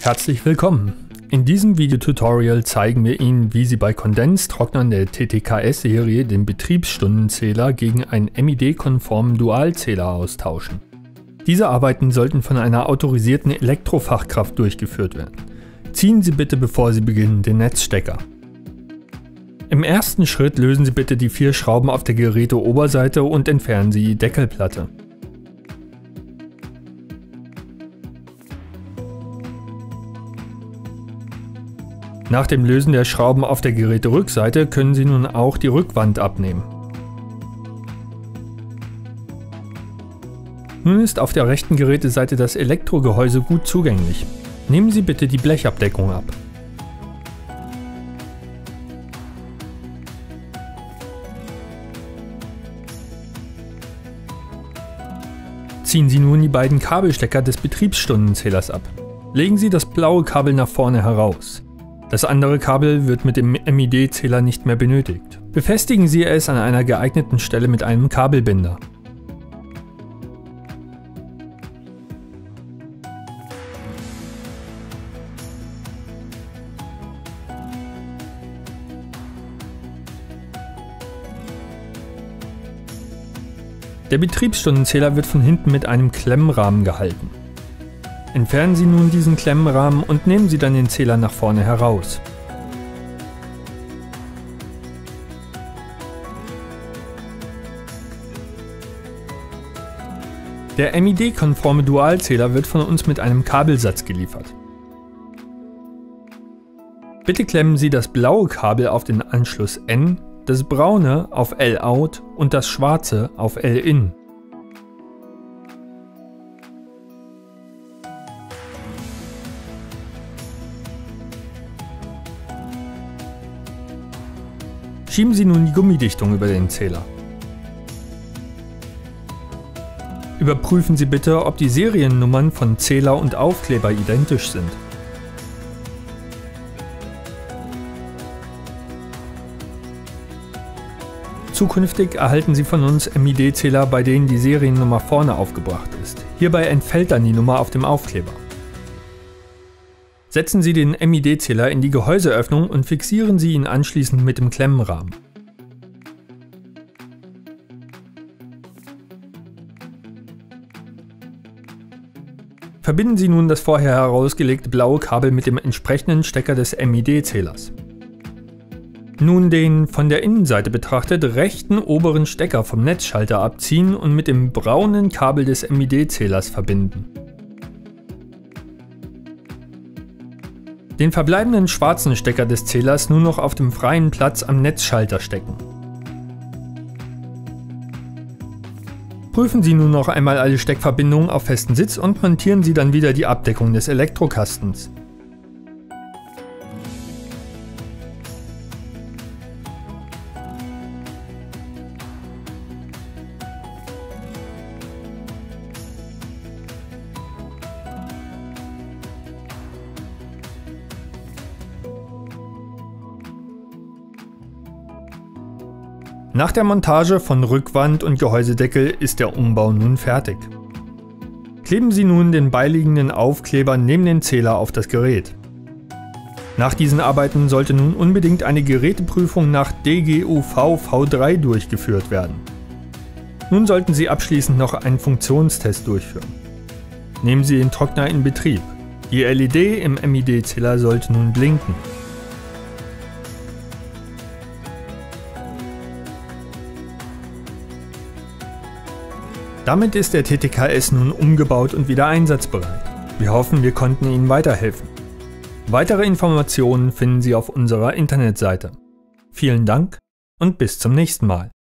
Herzlich willkommen! In diesem Videotutorial zeigen wir Ihnen, wie Sie bei Kondenstrocknern der TTKS-Serie den Betriebsstundenzähler gegen einen MID-konformen Dualzähler austauschen. Diese Arbeiten sollten von einer autorisierten Elektrofachkraft durchgeführt werden. Ziehen Sie bitte, bevor Sie beginnen, den Netzstecker. Im ersten Schritt lösen Sie bitte die 4 Schrauben auf der Geräteoberseite und entfernen Sie die Deckelplatte. Nach dem Lösen der Schrauben auf der Geräterückseite können Sie nun auch die Rückwand abnehmen. Nun ist auf der rechten Geräteseite das Elektrogehäuse gut zugänglich. Nehmen Sie bitte die Blechabdeckung ab. Ziehen Sie nun die beiden Kabelstecker des Betriebsstundenzählers ab. Legen Sie das blaue Kabel nach vorne heraus. Das andere Kabel wird mit dem MID-Zähler nicht mehr benötigt. Befestigen Sie es an einer geeigneten Stelle mit einem Kabelbinder. Der Betriebsstundenzähler wird von hinten mit einem Klemmrahmen gehalten. Entfernen Sie nun diesen Klemmrahmen und nehmen Sie dann den Zähler nach vorne heraus. Der MID-konforme Dualzähler wird von uns mit einem Kabelsatz geliefert. Bitte klemmen Sie das blaue Kabel auf den Anschluss N, das braune auf L-Out und das schwarze auf L-In. Schieben Sie nun die Gummidichtung über den Zähler. Überprüfen Sie bitte, ob die Seriennummern von Zähler und Aufkleber identisch sind. Zukünftig erhalten Sie von uns MID-Zähler, bei denen die Seriennummer vorne aufgebracht ist. Hierbei entfällt dann die Nummer auf dem Aufkleber. Setzen Sie den MID-Zähler in die Gehäuseöffnung und fixieren Sie ihn anschließend mit dem Klemmrahmen. Verbinden Sie nun das vorher herausgelegte blaue Kabel mit dem entsprechenden Stecker des MID-Zählers. Nun den von der Innenseite betrachtet rechten oberen Stecker vom Netzschalter abziehen und mit dem braunen Kabel des MID-Zählers verbinden. Den verbleibenden schwarzen Stecker des Zählers nun noch auf dem freien Platz am Netzschalter stecken. Prüfen Sie nun noch einmal alle Steckverbindungen auf festen Sitz und montieren Sie dann wieder die Abdeckung des Elektrokastens. Nach der Montage von Rückwand und Gehäusedeckel ist der Umbau nun fertig. Kleben Sie nun den beiliegenden Aufkleber neben den Zähler auf das Gerät. Nach diesen Arbeiten sollte nun unbedingt eine Geräteprüfung nach DGUV V3 durchgeführt werden. Nun sollten Sie abschließend noch einen Funktionstest durchführen. Nehmen Sie den Trockner in Betrieb. Die LED im MID-Zähler sollte nun blinken. Damit ist der TTKS nun umgebaut und wieder einsatzbereit. Wir hoffen, wir konnten Ihnen weiterhelfen. Weitere Informationen finden Sie auf unserer Internetseite. Vielen Dank und bis zum nächsten Mal.